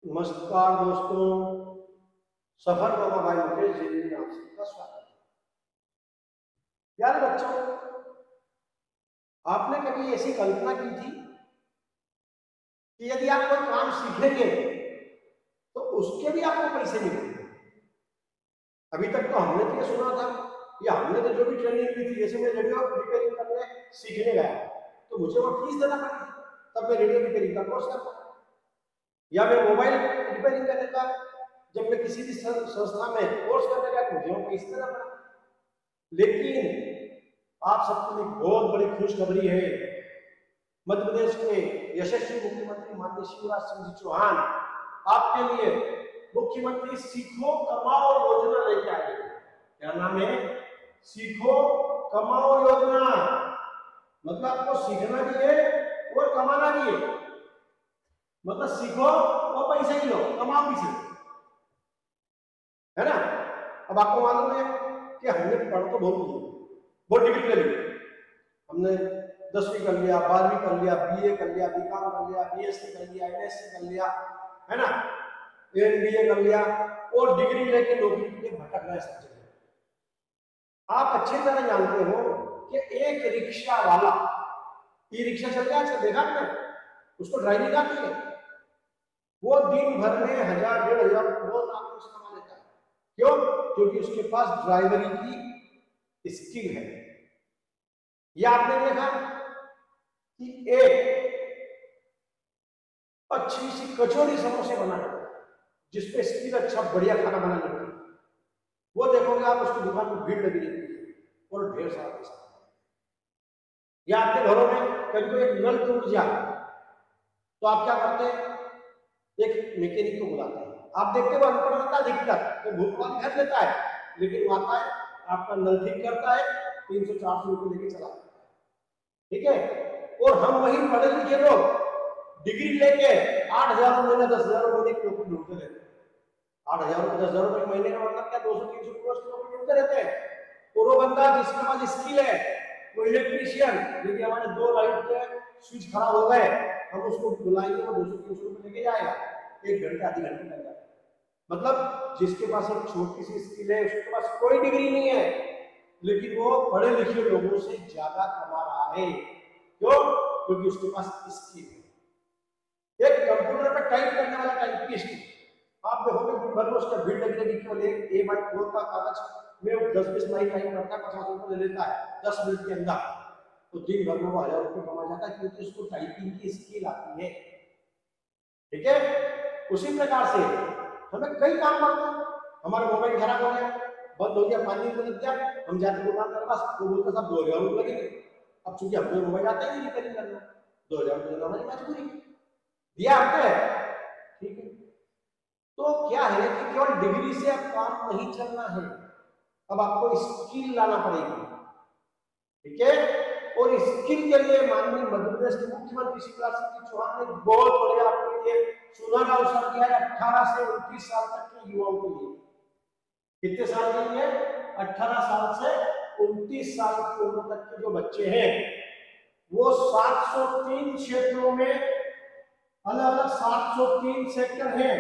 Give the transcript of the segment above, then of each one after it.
नमस्कार दोस्तों, सफर बाबा भाई मुकेश जी में आप सबका स्वागत है। यार बच्चों, आपने कभी ऐसी कल्पना की थी कि यदि आप कोई काम सीखेंगे तो उसके भी आपको पैसे मिलेंगे? अभी तक तो हमने तो ये सुना था या हमने तो जो भी ट्रेनिंग ली थी, जैसे मैं रेडियो रिपेयरिंग करने सीखने गया तो मुझे वो फीस देना पड़ी, तब मैं रेडियो रिपेयरिंग का कोर्स करता, या मैं मोबाइल रिपेयरिंग करने का जब मैं किसी भी संस्था में कोर्स करने गया तो मुझे वो पैसे देना पड़ा। लेकिन आप सबके लिए बहुत बड़ी खुशखबरी है। मध्य प्रदेश के यशस्वी मुख्यमंत्री माननीय शिवराज सिंह जी चौहान आपके लिए मुख्यमंत्री सीखो कमाओ योजना लेके आए। क्या नाम है? सीखो कमाओ योजना। मतलब आपको सीखना भी है और कमाना भी है। मतलब सीखो और पैसे भी लो, कमाओ भी सीखो, है ना। अब आपको मालूम है कि हमने पढ़ तो बहुत लिया, बहुत डिग्री ले ली। हमने 10वीं कर लिया, 12वीं कर लिया, बीए कर लिया, बीकॉम कर लिया, बीएससी कर लिया, एमएससी कर लिया, है ना, एमबीए कर लिया, और डिग्री लेके नौकरी के लिए भटक रहे सब जगह। आप अच्छी तरह जानते हो कि एक रिक्शा वाला, ई रिक्शा चल रहा है, देखा आपने, उसको ड्राइविंग आती है, वो दिन भर में 1000-1500 बहुत आराम से कमा लेता है। क्यों? क्योंकि उसके पास ड्राइवरी की स्किल है। या आपने देखा कि एक अच्छी सी कचौड़ी समोसे बना है जिसपे स्किल अच्छा बढ़िया खाना बनाने की, वो देखोगे आप, उसकी दुकान पर भीड़ लगी रहती है और ढेर सारा पैसा। या आपके घरों में कभी कोई एक नल टूट जाए तो आप क्या करते हैं? एक मैकेनिक को बुलाते हैं। आप देखते हो अनपढ़ रहता है अधिकतर, तो भूखवान घर लेता है, लेकिन वो आता है, आपका नल ठीक करता है, 300-400 रुपये लेके चला जाता है, ठीक है। और हम वही पढ़े लिखे लोग डिग्री लेके 8,000 महीना 10,000 महीने की नौकरी ढूंढते रहते हैं। 8,000 10,000 रुपये महीने का मतलब क्या? 200-300 रुपये की नौकरी ढूंढते रहते हैं। और वो बंदा जिसके पास स्किल है, वो इलेक्ट्रीशियन, लेकिन हमारे 2 लाइट के स्विच खराब हो गए, हम उसको बुलाएंगे, वो 200-300 रुपये लेके जाएगा, 1 घंटे आधी घंटे लग जाएगा। मतलब जिसके पास एक छोटी सी स्किल है, उसके पास कोई डिग्री नहीं है, लेकिन वो पढ़े लिखे लोगों से ज्यादा कमा रहा है। क्यों? क्योंकि उसके पास स्किल है। एक कंप्यूटर पर टाइप करने वाला टाइपिस्ट, आप देखोगे दिन भर में उसका भीड़ लगी रहेगी, केवल एक A4 का कागज में 10-20 लाइन टाइप करता है, 50 रुपये ले लेता है 10 मिनट के अंदर, तो दिन भर में वो 1000 रुपये कमा जाता है, क्योंकि उसको टाइपिंग की स्किल आती है, ठीक है। उसी प्रकार से हमें कई काम करते हैं। हमारा मोबाइल खराब हो गया, बंद हो गया, पानी में लग गया, हम जाते दुकानदार के पास, वो बोलता साहब 2000 रुपये लगेंगे। अब चूंकि हमको मोबाइल आता ही नहीं रिपेयरिंग करना, 2000 रुपये देना हमारी मजबूरी, दिया आपने, ठीक है। तो क्या है कि केवल डिग्री से अब काम नहीं चलना है, अब आपको स्किल लाना पड़ेगी, ठीक है। और स्किल के लिए माननीय मध्य प्रदेश के मुख्यमंत्री शिवराज सिंह चौहान ने बहुत बढ़िया आपके लिए सुनहरा अवसर दिया है 18 से 29 साल तक के युवाओं के लिए। कितने साल के लिए? 18 साल से 29 साल की उम्र तक के जो बच्चे हैं, वो 703 क्षेत्रों में, अलग अलग 703 सेक्टर हैं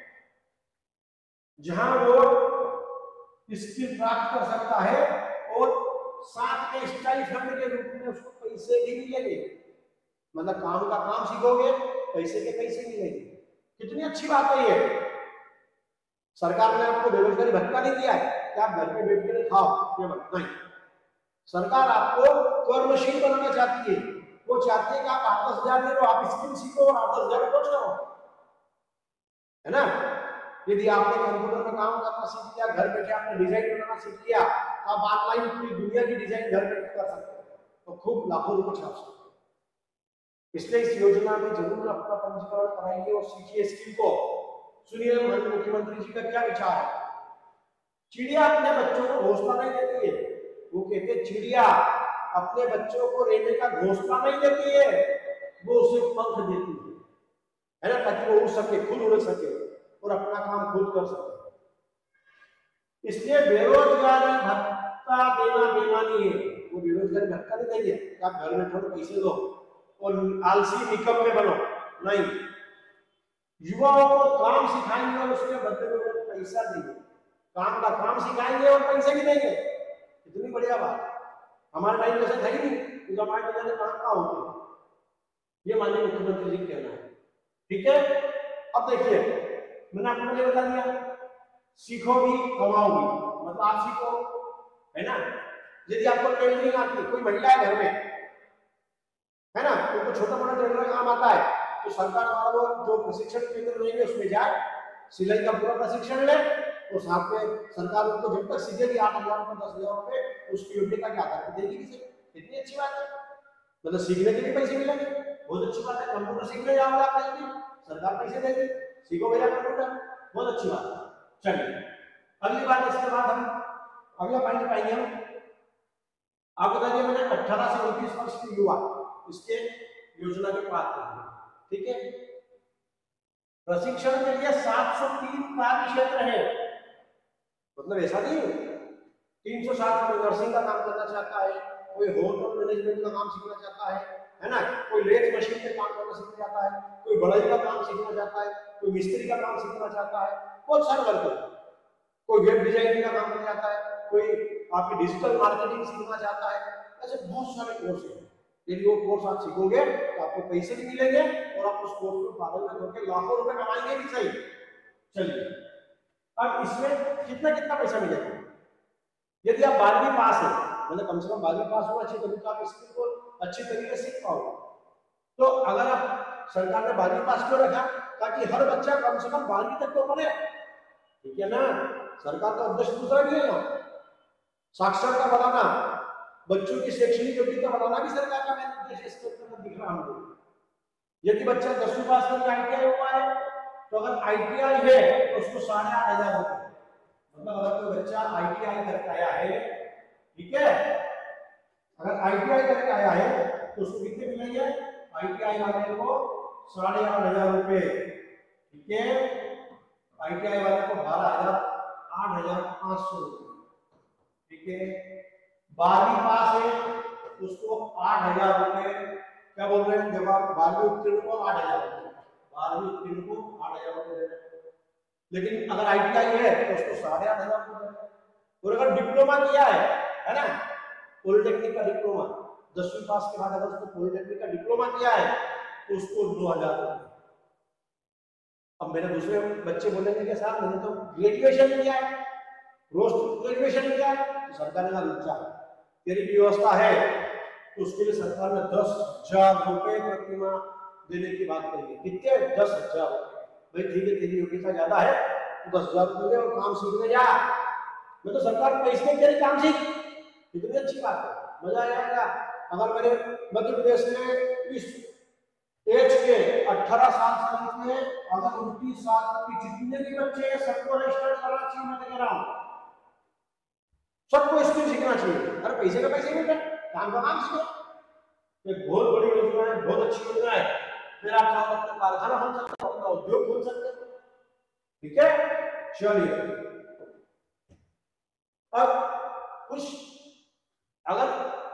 जहां वो स्किल प्राप्त कर सकता है, और साथ में स्टाइपेंड के रूप में उसको पैसे भी मिलेंगे। मतलब काम का काम सीखोगे, पैसे के पैसे मिलेंगे। कितनी अच्छी बात है ये। सरकार ने आपको बेरोजगारी भत्ता नहीं दिया है कि आप घर पे बैठ कर खाओ, ये मत नहीं। सरकार आपको कर्मशील बनाना चाहती है। वो चाहती है कि आप 8-10 हज़ार दे, आप स्किल सीखो और 8-10 हज़ार कोच करो, है ना। यदि आपने कंप्यूटर में काम करना सीख लिया, घर बैठे आपने डिजाइन बनाना सीख लिया, तो आप ऑनलाइन पूरी दुनिया की डिजाइन घर बैठे कर सकते हो, तो खूब लाखों रुपए छाप सकते हो। इसलिए इस योजना में जरूर अपना पंजीकरण कराइए और सीखिए स्किल को। सुनिए माननीय मुख्यमंत्री जी का क्या विचार है। चिड़िया अपने बच्चों को घोंसला नहीं देती है, वो कहते हैं चिड़िया अपने बच्चों को रहने का घोंसला नहीं देती है, वो उसे पंख देती है ना, ताकि वो उड़ सके, खुद उड़ सके और अपना काम खुद कर सके। इसलिए बेरोजगारी भत्ता देना बेईमानी है। वो बेरोजगारी भत्ता नहीं देंगे कि आप घर में थोड़े पैसे दो और आलसी निकम्मे बनो, नहीं। युवाओं को काम सिखाएंगे और उसके बदले में उन्हें पैसा देंगे। काम का काम सिखाएंगे और पैसे भी देंगे। इतनी बढ़िया बात। हमारे टाइम जैसे था ही नहीं, तो हमारे जाने कहाँ होते। ये माननीय मुख्यमंत्री जी कहना है। ठीक है, अब देखिए मैंने आपको पहले बता दिया, सीखो भी कमाओ भी, मतलब आप सीखो, है ना। यदि आपको टेलरिंग आती है, कोई महिला है घर में, है ना, उनको छोटा मोटा टेलर का काम आता है, तो सरकार द्वारा वो जो प्रशिक्षण केंद्र रहेंगे उसमें जाए, सिलाई का पूरा प्रशिक्षण ले, तो साथ में सरकार उनको जब तक सीखेगी 8,000 रुपये 10,000 रुपये उसकी योग्यता के आधार पर देगी किसी। कितनी अच्छी बात है, मतलब सीखने के भी पैसे मिलेंगे, बहुत अच्छी बात है। कंप्यूटर सीखने जाओगे आप कहीं भी, सरकार पैसे देगी, सीखो भैया कंप्यूटर, बहुत अच्छी बात है। चलिए अगली बात, इसके बाद हम अगला पॉइंट पाएंगे हम। आपको बता दिया मैंने 18 से 29 वर्ष के युवा इसके योजना के पात्र हैं। ठीक है, प्रशिक्षण के लिए 703 कार्य क्षेत्र है, मतलब ऐसा नहीं 360 में नर्सिंग का काम करना चाहता है, कोई होटल मैनेजमेंट का काम सीखना चाहता है ना, कोई लेथ मशीन पे काम करना सीखना चाहता है, कोई बढ़ई का काम सीखना चाहता है, कोई मिस्त्री का काम सीखना चाहता है, बहुत सारे वर्ग, कोई वेब डिजाइनिंग का काम करना चाहता है, कोई आपकी डिजिटल मार्केटिंग सीखना चाहता है, ऐसे बहुत सारे कोर्स हैं। यदि वो कोर्स आप सीखोगे तो आपको पैसे भी मिलेंगे और आप उस कोर्स में पागल होकर लाखों रुपए कमाएंगे भी सही। चलिए अब इसमें कितना कितना पैसा मिलेगा। यदि आप 12वीं पास है, मतलब कम से कम 12वीं पास होना चाहिए, तभी तो आप स्किल को अच्छी तरीके से सीख पाओगे। तो अगर आप सरकार ने 12वीं पास क्यों रखा, ताकि हर बच्चा कम से कम 12वीं तक तो पढ़े, ठीक है ना। सरकार का उद्देश्य दूसरा भी है, साक्षरता बढ़ाना, बच्चों की शैक्षणिक योग्यता बढ़ाना भी सरकार का मेन उद्देश्य इसके अंदर दिख रहा हमको। यदि बच्चा 10वीं पास करके ITI हुआ है, तो अगर ITI है तो उसको 8,500 रुपए, मतलब अगर कोई बच्चा ITI करके आया है, ठीक है, अगर ITI करके आया है तो उसको कितने मिलेंगे, ITI वाले को 8,500 रुपए, ठीक है, ITI वाले को 8,500 रुपए, ठीक है। 12वीं पास है उसको 8,000 रुपए, क्या बोल रहे हैं, जब आप 12वीं उत्तीर्ण को 8,000 रुपए, 12वीं उत्तीर्ण को 8,000 रुपए दे रहे हैं। लेकिन अगर ITI है तो उसको 8,500 रुपए दे रहे हैं। और अगर डिप्लोमा किया है ना, पॉलिटेक्निक का डिप्लोमा, 10वीं पास के बाद अगर उसको पॉलिटेक्निक का डिप्लोमा किया है तो उसको 2,000 रुपए। अब मेरे दूसरे बच्चे बोलेंगे कि साहब मैंने तो ग्रेजुएशन किया है, पोस्ट ग्रेजुएशन किया है, तो सरकार ने रुक जा, तेरी व्यवस्था है, तो उसके लिए सरकार ने 10,000 रुपए प्रति माह देने की बात कही है। कितने, 10,000 रुपए। भाई ठीक है, तेरी योग्यता ज्यादा है तो 10,000 रुपए और काम सीखने जा, मैं तो सरकार पैसे के लिए काम सीख, कितनी अच्छी बात है, मजा आएगा। अगर मेरे मध्य प्रदेश में इस एज के 18 साल से लेकर अगर 29 साल तक के जितने भी बच्चे हैं सबको रजिस्टर करना चाहिए, मैं कह रहा हूँ सबको स्किल सीखना चाहिए। अरे पैसे का पैसे मिलते, काम का काम सीखो, एक बहुत बड़ी योजना है, बहुत अच्छी योजना है। फिर आप चाहो अपना कारखाना खोल सकते हो, अपना उद्योग खोल सकते हो, ठीक है। चलिए अब कुछ, अगर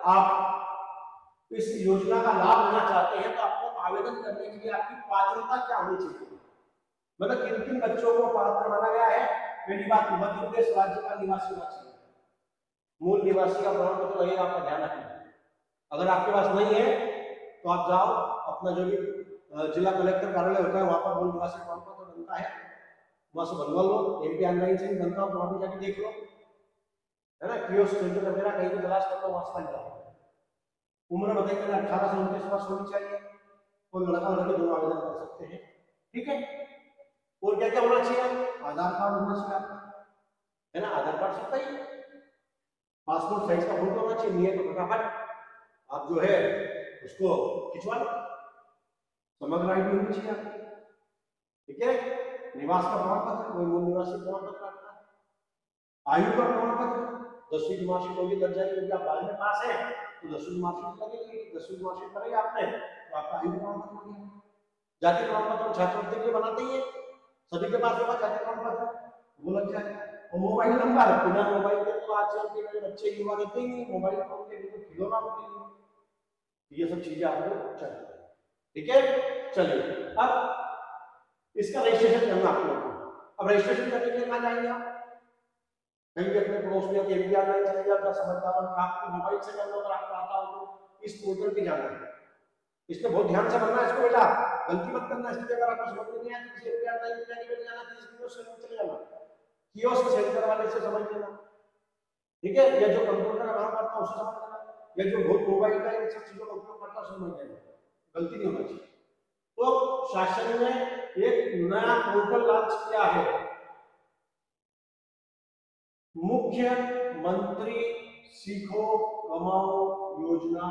आप इस योजना का लाभ लेना चाहते हैं तो आपको आवेदन करने के लिए आपकी पात्रता क्या होनी चाहिए, मतलब किन किन बच्चों को पात्र माना गया है। पहली बात, मध्य प्रदेश राज्य का निवासी होना चाहिए, मूल निवासी का प्रमाण पत्र रहेगा, आपका ध्यान रखना। अगर आपके पास नहीं है तो आप जाओ, अपना जो भी जिला कलेक्टर कार्यालय होता है वहां पर मूल निवासी प्रमाण पत्र बनता है, वहां से बनवा लो। MP ऑनलाइन से भी बनता हो तो वहां भी जाके देख लो, है ना, कियोस्क सेंटर वगैरह कहीं भी तलाश कर लो, वहां से बन जाओ। उम्र बताइए 18 से 29 वर्ष होनी चाहिए, कोई लड़का लड़की दोनों आवेदन कर सकते हैं, ठीक है। और क्या क्या होना चाहिए, आधार कार्ड होना चाहिए आपका, है ना, आधार कार्ड सबका ही, पासपोर्ट साइज का फोटो होना चाहिए, नहीं है तो फटाफट आप जो है उसको खिंचवा लो, समग्र ID होनी चाहिए आपकी, ठीक है। निवास का प्रमाण पत्र, कोई मूल निवासी प्रमाण पत्र आपका, आयु का प्रमाण पत्र, 10वीं की मार्कशीट होगी लग जाएगी, क्योंकि आप 12वीं पास है तो 10वीं की मार्कशीट लगेगी, 10वीं की मार्कशीट करेंगे आपने तो आपका आयु प्रमाण पत्र हो गया। जाति प्रमाण पत्र छात्रवृत्ति के लिए बनाते ही है, सभी के पास होगा जाति प्रमाण पत्र, वो लग जाएगा। और मोबाइल नंबर, बिना मोबाइल के तो आजकल के मेरे बच्चे युवा रहते ही नहीं, मोबाइल फोन के लिए खिलौना होते हैं, ये सब चीजें आपको चाहिए, ठीक है। चलिए अब इसका रजिस्ट्रेशन करना आपको। अब रजिस्ट्रेशन करने के लिए कहाँ जाएंगे आप? कहीं भी अपने पड़ोस में एरिया में चले जाओ, समझदार आपको मोबाइल से करना, अगर आपको आता हो तो इस पोर्टल पे जाना है। इसमें बहुत ध्यान से करना है इसको बेटा, गलती मत करना। इसलिए अगर आपको समझ में नहीं आया तो किसी एरिया टाइम पे जाके जाना, किसी से चले जाना, कियोस्क सेंटर वाले से समझ लेना, ठीक है? या जो कंप्यूटर का काम करता है उससे समझ लेना, या जो बहुत मोबाइल का इन सब चीजों का उपयोग करता है समझ लेना, गलती नहीं होना चाहिए। तो शासन ने एक नया पोर्टल लॉन्च किया है, मुख्यमंत्री सीखो कमाओ योजना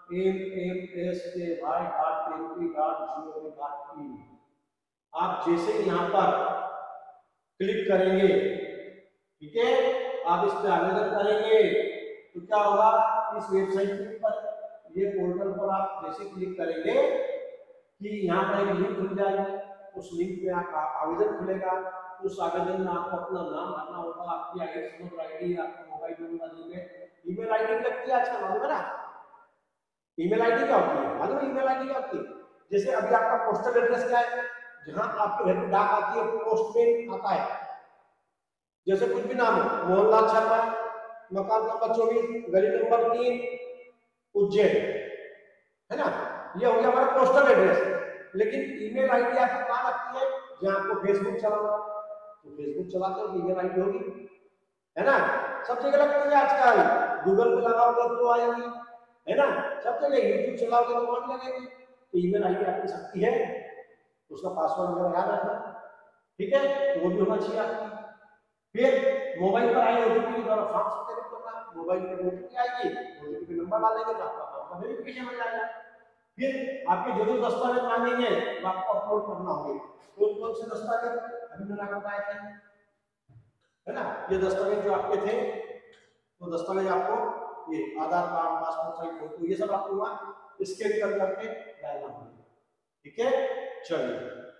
MMSKY.mp.gov.in। आप जैसे यहाँ पर क्लिक करेंगे, ठीक है, आप इस पर आवेदन करेंगे तो क्या होगा, इस वेबसाइट पर, ये पोर्टल पर आप जैसे क्लिक करेंगे कि यहाँ पर एक लिंक खुल जाएगी, उस लिंक में आपका आवेदन खुलेगा। उस आवेदन में आपको अपना नाम भरना होगा, आपकी आईडी, आपका मोबाइल नंबर देंगे, ईमेल आईडी लगती है आजकल, मालूम है ना? ईमेल आईडी क्या होती है मालूम है? ईमेल आईडी क्या होती है? जैसे अभी आपका पोस्टल एड्रेस क्या है, जहां आपके घर में डाक आती है, पोस्टमैन आता है, जैसे कुछ भी नाम हो, मोहनलाल शर्मा, मकान नंबर 24, गली नंबर 3, उज्जैन, है ना? ये हो गया हमारा पोस्टल एड्रेस। लेकिन ईमेल आईडी आपको कहाँ लगती है? जहां आपको फेसबुक चलाना, तो फेसबुक चलाते हो ईमेल आईडी होगी, है ना? सब जगह लगती है आजकल, गूगल पे लगाओगे तो आएगी, है ना? सब जगह यूट्यूब चलाओगे तो वहां लगेगी। तो ईमेल आईडी आपकी सकती है, उसका पासवर्ड वगैरह याद रखना, ठीक है? तो वो भी होना चाहिए आपकी। फिर मोबाइल पर आए ओटीपी के द्वारा फॉर्म सबमिट करना, मोबाइल पे ओटीपी आएगी, ओटीपी पे नंबर डालेंगे तो आपका फॉर्म का वेरिफिकेशन हो जाएगा। फिर आपके जो दस्तावेज मांगेंगे वो आपको अपलोड करना होंगे। कौन कौन से दस्तावेज अभी मैंने आपको बताया था, है ना? ये दस्तावेज जो आपके थे, वो दस्तावेज आपको, ये Aadhaar card, passport size photo, ये सब आपको वहां स्कैन कर करके डालना होगा, ठीक है? चलिए,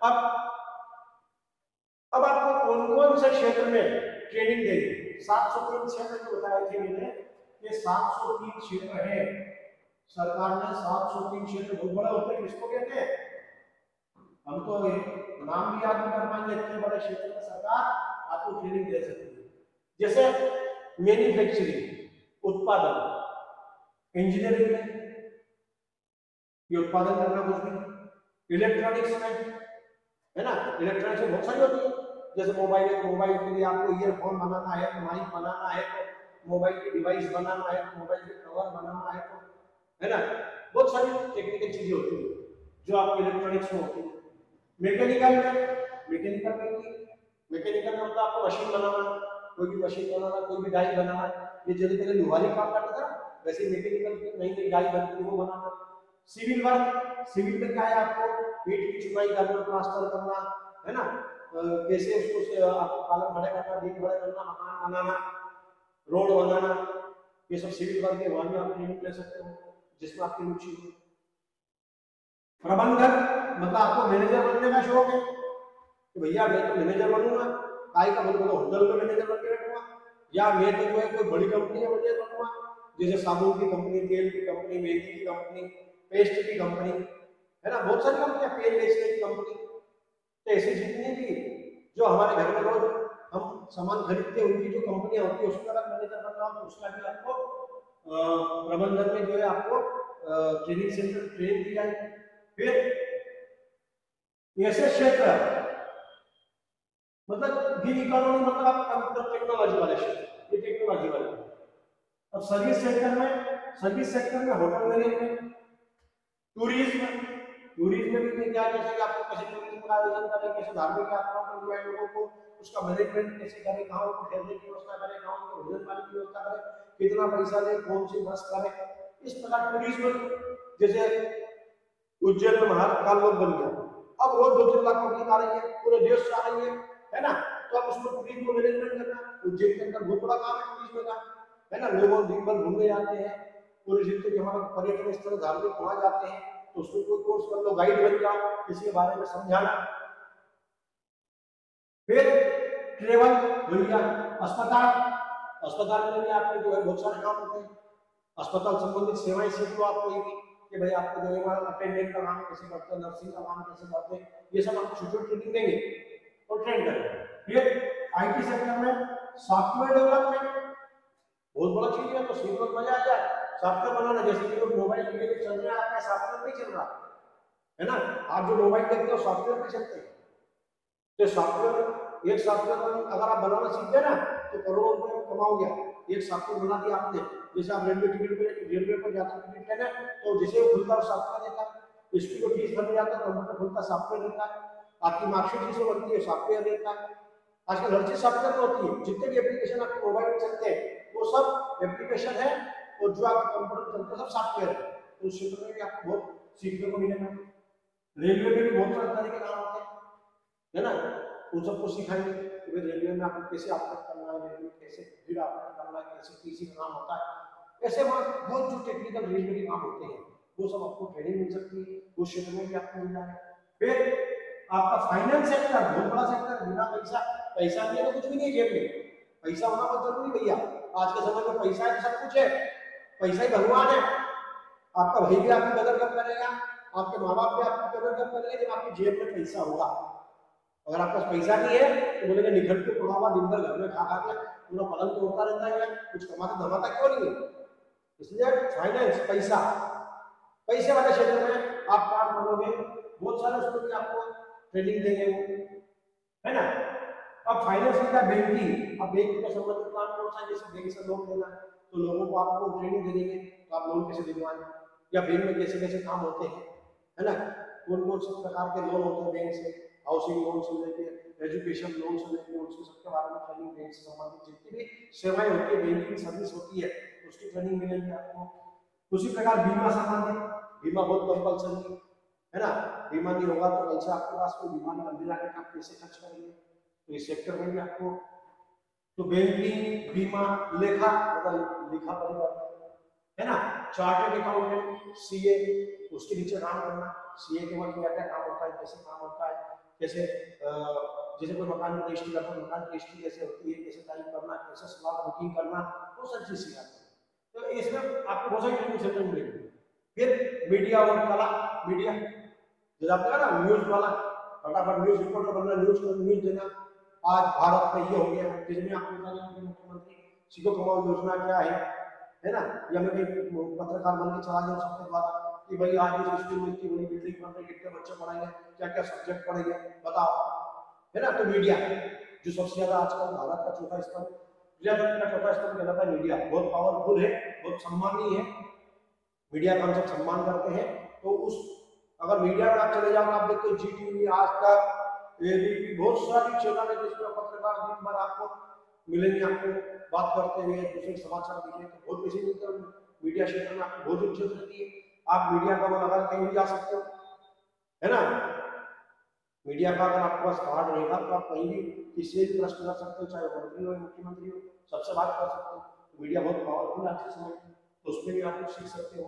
अब आपको कौन कौन से क्षेत्र में ट्रेनिंग देंगे? 703 क्षेत्र जो बताए थे मैंने, ये 703 क्षेत्र है। सरकार ने 703 क्षेत्र, बहुत बड़ा होते हैं, किसको कहते हैं? हम तो नाम भी याद नहीं कर पाएंगे, इतने बड़े क्षेत्र में सरकार आपको ट्रेनिंग दे सकती है। जैसे मैन्युफैक्चरिंग, उत्पादन, इंजीनियरिंग में ये उत्पादन करना कुछ भी, इलेक्ट्रॉनिक्स में, है ना? इलेक्ट्रॉनिक्स में बहुत सारी होती है, जैसे मोबाइल है, मोबाइल के लिए आपको ईयरफोन बनाना है, माइक बनाना है, तो मोबाइल की डिवाइस बनाना है, मोबाइल के कवर बनाना है, तो, है ना? बहुत सारी टेक्निकल चीजें होती है जो आपको इलेक्ट्रॉनिक्स में होती है। मैकेनिकल में मतलब आपको मशीन बनाना, कोई भी मशीन बनाना, कोई भी डाई बनाना, ये जैसे पहले लोहारी काम करता था ना, वैसे मैकेनिकल नई नई डाई बनती है, वो बनाना। सिविल वर्क, सिविल में क्या है, आपको ईंट की चुनाई करना, प्लास्टर करना, है ना? कैसे उसको आपको कॉलम खड़े करना, बीम खड़े करना, मकान बनाना, रोड बनाना, ये सब सिविल वर्क है, वहां भी आप ट्रेनिंग ले सकते हो जिसमें आपकी रुचि हो। प्रबंधन मतलब आपको मैनेजर बनने का शौक है कि भैया मैं तो मैनेजर बनूंगा, काय का बनूंगा, होटल में मैनेजर बन के बैठूंगा, या मैं तो जो है कोई बड़ी कंपनी में मैनेजर बनूंगा, जैसे साबुन की कंपनी, तेल की कंपनी, मेहंदी की कंपनी, पेस्ट की कंपनी, है ना? बहुत सारी कंपनियां, पेन बेचने की कंपनी। तो ऐसी जितनी भी जो हमारे घर में रोज हम सामान खरीदते हैं, उनकी जो कंपनियां होती है, उसका अगर मैनेजर बनना हो तो उसका भी आपको प्रबंधन में जो है आपको ट्रेनिंग सेंटर ट्रेन दी जाएगी। फिर ऐसे क्षेत्र मतलब गिग इकोनॉमी, मतलब आप कंप्यूटर टेक्नोलॉजी वाले क्षेत्र, ये टेक्नोलॉजी वाले। अब सर्विस सेक्टर में होटल मैनेजमेंट, टूरिज्म में भी क्या, जैसे कि आपको कैसे टूरिज्म का आयोजन करें, कैसे धार्मिक यात्राओं पर जाए लोगों को, उसका मैनेजमेंट कैसे करें, कहाँ उनको ठहरने की व्यवस्था करें, कहाँ उनको भोजन पानी की व्यवस्था करें, कितना पैसा दें, कौन सी बस करें, इस प्रकार टूरिज्म। जैसे उज्जैन में महाकाल लोग बन गया, अब रोज 2-3 लाख पब्लिक आ रही है, पूरे देश से आ रही है ना? तो अब उसको टूरिज्म मैनेजमेंट करना, उज्जैन के अंदर बहुत बड़ा काम है टूरिज्म का, है ना? लोग दिन भर घूमने जाते हैं, पूरे जितने भी हमारे पर्यटन स्थल धार्मिक वहां जाते हैं, तो उसको कोई कोर्स कर लो, गाइड बन जाओ, किसी के बारे में समझाना। फिर ट्रेवल हो गया, अस्पताल में भी आपके जो है बहुत सारे काम होते हैं, अस्पताल संबंधित सेवाएं सीख लो आप कोई भी, कि भाई आपको जो है अटेंडेंट का काम कैसे करते हैं, नर्सिंग का काम कैसे करते हैं, ये सब आपको छोटी छोटी ट्रेनिंग देंगे और ट्रेन करेंगे। फिर आईटी सेक्टर में सॉफ्टवेयर डेवलपमेंट बहुत बड़ा चीज है, तो सीख लो मजा आ जाए। सॉफ्टवेयर बनाना, जैसे कि लोग मोबाइल के लिए चल रहे हैं, आपका सॉफ्टवेयर नहीं चल रहा है ना, आप जो मोबाइल देखते हो सॉफ्टवेयर पे चलते हैं। तो सॉफ्टवेयर, एक सॉफ्टवेयर अगर आप बनाना सीख गए ना तो करोड़ों रुपए कमाओगे। एक सॉफ्टवेयर बना दिया आपने, जैसे आप रेलवे टिकट पे, रेलवे पर जाते हैं टिकट लेने, तो जैसे वो खुलता है सॉफ्टवेयर देता है, इसकी को फीस भरने जाता है कंप्यूटर खुलता सॉफ्टवेयर देता है, आपकी मार्कशीट जिससे बनती है सॉफ्टवेयर देता है। आजकल हर चीज सॉफ्टवेयर में होती है, जितने भी एप्लीकेशन आपके मोबाइल में चलते हैं वो सब एप्लीकेशन है, और जो आपके कंप्यूटर चलते हैं सब सॉफ्टवेयर है। तो उस क्षेत्र में भी आपको बहुत सीखने को मिलेगा। रेलवे में भी बहुत सारे तरह के काम होते हैं, है ना, उन सबको सिखाएंगे कि भाई रेलवे में आपको कैसे ऑपरेट करना है, रेलवे में कैसे भीड़ ऑपरेट करना है, कैसे टीसी का काम होता है, ऐसे बहुत जो टेक्निकल रेलवे के काम होते हैं वो सब आपको ट्रेनिंग मिल सकती है, उस क्षेत्र में भी आपको मिल जाएगा। फिर आपका फाइनेंस सेक्टर बहुत बड़ा सेक्टर, बिना पैसा नहीं है तो कुछ भी नहीं जेब में, पैसा होना बहुत जरूरी भैया। आज के समय में पैसा है तो सब कुछ है, पैसा ही भगवान है। आपका भाई भी आपकी कदर कब करेगा, आपके माँ बाप भी आपकी कदर कब करेंगे, जब आपकी जेब में पैसा होगा। अगर आपके पास पैसा नहीं है तो बोलेंगे निखर के पड़ा हुआ दिन भर घर में खा खा के पूरा पलंग तोड़ता रहता है, कुछ कमाता धमाता क्यों नहीं है। इसलिए फाइनेंस, पैसा, पैसे वाले क्षेत्र में आप काम करोगे, बहुत सारे उसमें भी आपको ट्रेनिंग देंगे वो, है ना। अब फाइनेंस में क्या, बैंकिंग, अब बैंक के संबंधित काम कौन सा, जैसे बैंक से लोन लेना है तो लोगों को आपको ट्रेनिंग दे देंगे, तो आप लोन कैसे दिलवाएं, या बैंक में कैसे कैसे काम होते हैं, है ना, कौन कौन से प्रकार के लोन होते हैं बैंक से, हाउसिंग लोन से लेके एजुकेशन लोन से लेके उसके सबके बारे में ट्रेनिंग, बैंक से संबंधित जितनी भी सेवाएं होती है, बैंकिंग सर्विस होती है, उसकी ट्रेनिंग मिलेगी आपको। उसी प्रकार बीमा संबंधित, बीमा बहुत कंपल्सरी है ना, बीमा नहीं होगा तो कल से आपके पास कोई बीमा नहीं, मंदिर आके आप पैसे खर्च करेंगे, तो इस सेक्टर में भी आपको, तो बैंकिंग, बीमा, लेखा मतलब लिखा परिवर्तन, है ना, चार्टर्ड अकाउंटेंट, सीए, उसके नीचे काम करना, सीए के बाद क्या क्या काम होता है, कैसे काम होता है, कैसे जैसे कोई मकान की रजिस्ट्री करता है, मकान की रजिस्ट्री कैसे होती है, कैसे टाइप करना, कैसे स्लॉट बुकिंग करना, वो सब चीज सिखाते हैं। तो इसमें आपको बहुत सारी ट्रेनिंग सेंटर मिलेगी। फिर मीडिया और कला, मीडिया जैसे आपने कहा ना न्यूज वाला, फटाफट न्यूज रिपोर्टर बनना, न्यूज देना, आज भारत में ये हो गया, जिसमें आपको बता दें मुख्यमंत्री सीखो कमाओ योजना क्या है ना, या मैं कहीं पत्रकार बन के चला जाऊँ सबके द्वारा कि भाई आज इस स्कूल में इतनी बड़ी बिल्डिंग बन रही है, कितने बच्चे पढ़ेंगे, क्या क्या सब्जेक्ट पढ़ेंगे, बताओ, है ना। तो मीडिया जो सबसे ज्यादा आजकल भारत का चौथा स्तंभ, प्रजातंत्र का चौथा स्तंभ कहलाता है मीडिया, बहुत पावरफुल है, बहुत सम्मानीय है, मीडिया का हम सब सम्मान करते हैं। तो उस अगर मीडिया में आप चले जाओ, आप देखते हो जी टीवी, आज तक, एबीपी, बहुत सारी चैनल है जिसमें पत्रकार दिन भर आपको मिलेंगे, आपको बात करते हुए दूसरे समाचार दिखे, तो बहुत पैसे मिलते हैं मीडिया क्षेत्र में, आपको बहुत इज्जत रहती है, आप मीडिया का मन अगर कहीं भी जा सकते हो, है ना। मीडिया का अगर आपके पास कार्ड रहेगा तो आप कहीं भी किसी भी प्रश्न कर सकते हो, चाहे मंत्री हो मुख्यमंत्री हो, सबसे बात कर सकते हो। तो मीडिया बहुत पावरफुल है आज के समय, तो उसमें भी आप कुछ सीख सकते हो।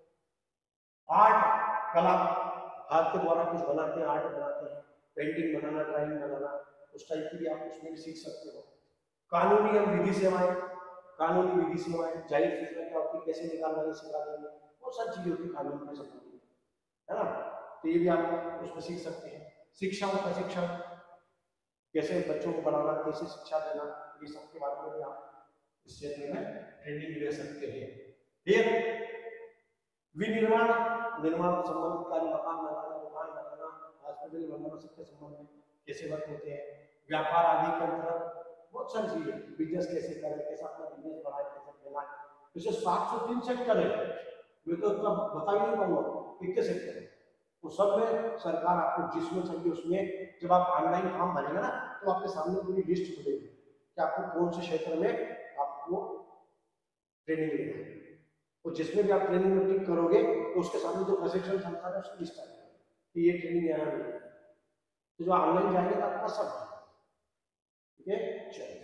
आर्ट, कला, हाथ के द्वारा कुछ बनाते हैं, आर्ट बनाते हैं, पेंटिंग बनाना, ड्राइंग बनाना, उस टाइप की भी आप उसमें भी सीख सकते हो। कानूनी और विधि सेवाएं, कानूनी विधि सेवाएं, जाहिर फैसला क्या होती है, कैसे निकालना है सिखा देंगे, वो सब चीजें होती है कानून में संबंधित, है ना। तो ये भी आप उसमें सीख सकते हैं। शिक्षा और प्रशिक्षण, कैसे बच्चों को पढ़ाना, कैसे शिक्षा देना, ये सब के बारे में भी आप इस क्षेत्र में ट्रेनिंग ले सकते हैं। फिर विनिर्माण, निर्माण संबंधित कार्य, मकान बनाना, दुकान बनाना, हॉस्पिटल बनाना, सबके संबंध में कैसे वर्क होते हैं, व्यापार आदि के अंतर्गत बहुत सारी चीजें, बिजनेस कैसे करें, कैसे अपना बिजनेस बढ़ाए, कैसे फैलाएं, जैसे 703 सेक्टर है, मैं तो इतना बता ही नहीं पाऊंगा कितने सेक्टर है, तो सब में सरकार आपको जिसमें चाहिए उसमें, जब आप ऑनलाइन फॉर्म भरेंगे ना तो आपके सामने पूरी लिस्ट खुलेगी कि आपको कौन से क्षेत्र में आपको ट्रेनिंग लेना है, और जिसमें भी आप ट्रेनिंग में टिक करोगे तो उसके सामने जो प्रशिक्षण संस्था है उसकी लिस्ट आ जाएगी कि ये ट्रेनिंग यहाँ मिलेगी। तो जो ऑनलाइन जाएंगे तो आपका सब ठीक है। चलिए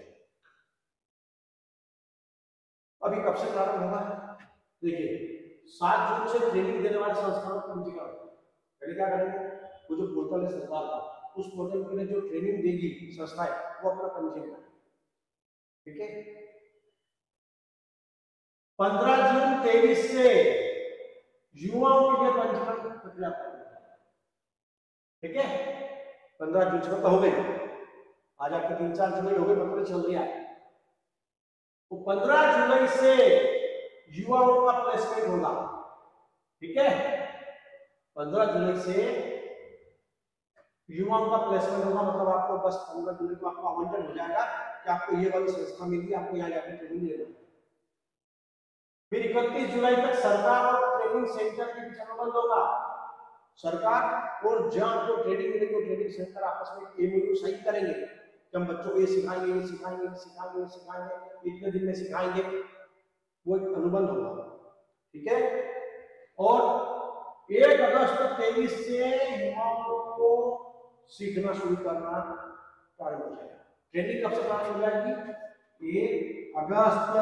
अभी कब से प्रारंभ होगा, देखिए 7 जून से ट्रेनिंग देने वाले संस्थानों को पंजीकरण, पहले क्या करेंगे, वो जो पोर्टल है सरकार का, उस पोर्टल के लिए जो ट्रेनिंग देगी संस्थाएं वो अपना पंजीयन करें, ठीक है। 15 जून 23 से युवाओं के लिए पंजीकरण प्रक्रिया ठीक है। 15 जून से हो गई, आज आपके 3-4 जुलाई हो गए, मतलब चल रही है। तो 15 जुलाई से युवाओं का प्लेसमेंट होगा, ठीक है। 15 जुलाई से युवाओं का प्लेसमेंट होगा, मतलब आपको बस 15 जुलाई को आपको आवंटन हो जाएगा कि आपको ये वाली संस्था मिली, आपको यहाँ जाकर ट्रेनिंग लेना। फिर 31 जुलाई तक सरकार और ट्रेनिंग सेंटर के बीच अनुबंध होगा। सरकार और जहां को ट्रेनिंग मिलेगी, ट्रेनिंग सेंटर आपस में एमओयू साइन करेंगे कि हम बच्चों को ये सिखाएंगे, ये सिखाएंगे, ये सिखाएंगे, ये सिखाएंगे, इतने दिन में सिखाएंगे। वो एक अनुबंध होगा, ठीक है। और 1 अगस्त 23 से युवाओं को सीखना शुरू करना प्रारंभ हो जाएगा। ट्रेनिंग कब से प्रारंभ हो जाएगी? 1 अगस्त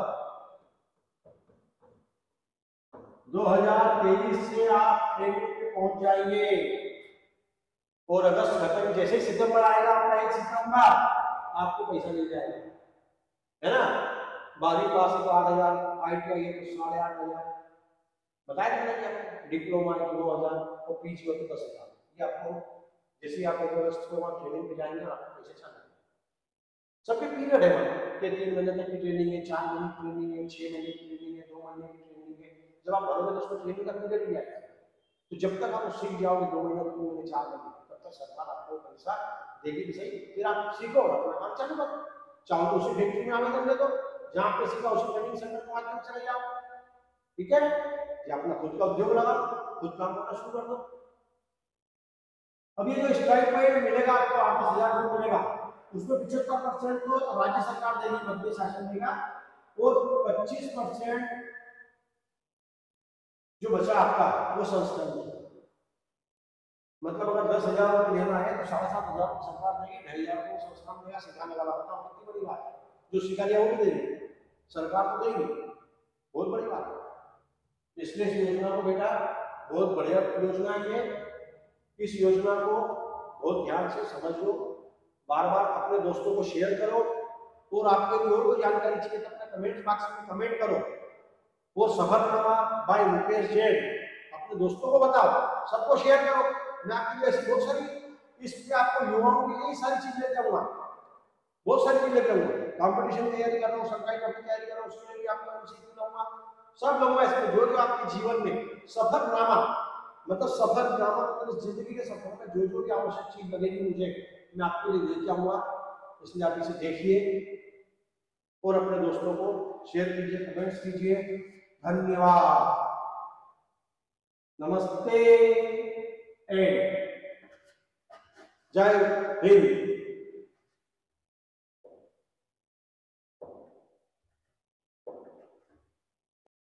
2023 से आप ट्रेनिंग पे पहुंच जाएंगे। और अगस्त खत्म, जैसे ही सितंबर आएगा आपका 1 सितंबर, आपको पैसा मिल जाएगा, है ना। 12वीं पास है तो 8,000, ITI है तो 8,500, बताया था मैंने आपको। डिप्लोमा है तो 9,000 और पीजी हो तो 10,000। ये आपको जैसे आप 1 अगस्त को वहाँ ट्रेनिंग पे जाएंगे, आपको पैसे चालू सबके पीरियड है वहाँ के 3 महीने तक की ट्रेनिंग है, 4 महीने की ट्रेनिंग है, 6 महीने की ट्रेनिंग है, 2 महीने की ट्रेनिंग है। जब आप भरोगे तो उसमें ट्रेनिंग का पीरियड भी आएगा। तो जब तक आप सीख जाओगे 2 महीने, 3 महीने, 4 महीने, तब तक सरकार आपको पैसा देगी भी सही। फिर आप सीखो और अपना काम चालू करो। चाहो तो उसी फैक्ट्री में आवेदन दे दो जहाँ पे सीखा, उसी ट्रेनिंग सेंटर के माध्यम से चले जाओ, ठीक है। या अपना खुद का उद्योग लगा, खुद काम करना शुरू कर दो। अब ये जो स्टाइपेंड मिलेगा आपको 8,000 रुपये मिलेगा, उसमें 75% तो राज्य सरकार देगी, मध्य शासन देगा, और 25% जो बचा आपका वो संस्था देगी। मतलब अगर 10,000 रुपये लेना है तो 7,500 सरकार देगी, 2,500 को संस्थान देगा सिखाने वाला। बताओ कितनी बड़ी बात है। जो सिखा दिया वो भी देगी, सरकार तो देगी, बहुत बड़ी बात है। इसलिए इस योजना को बेटा बहुत बढ़िया योजना है ये। इस योजना को बहुत ध्यान से समझो, बार बार अपने दोस्तों को शेयर करो, और आपके लिए और कोई जानकारी चाहिए तो अपने कमेंट बॉक्स में कमेंट करो। और सफरनामा बाय मुकेश जैन अपने दोस्तों को बताओ, सबको शेयर करो। मैं आपके लिए ऐसी बहुत सारी, इस पे आपको युवाओं के लिए सारी चीज लेके आऊंगा, बहुत सारी चीज लेके आऊंगा। कॉम्पिटिशन तैयारी कर रहा हूँ, सरकारी नौकरी तैयारी कर रहा हूँ, उसके लिए भी आपको MCQ लाऊंगा, सब लाऊंगा। इसमें जो जो आपके जीवन में सफरनामा, मतलब सफरनामा मतलब जिंदगी के सफर में जो जो भी आवश्यक चीज लगेगी मुझे, मैं आपके लिए लेके आऊंगा। इसलिए आप इसे देखिए और अपने दोस्तों को शेयर कीजिए, कमेंट्स कीजिए। धन्यवाद, नमस्ते एंड जय हिंद।